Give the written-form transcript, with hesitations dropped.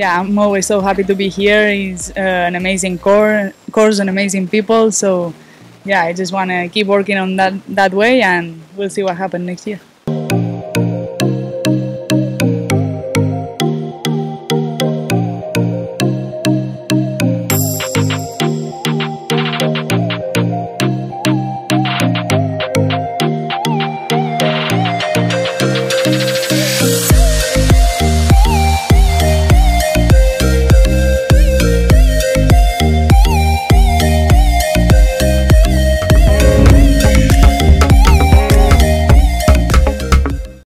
yeah, I'm always so happy to be here. It's an amazing course and amazing people. So yeah, I just want to keep working on that way, and we'll see what happens next year.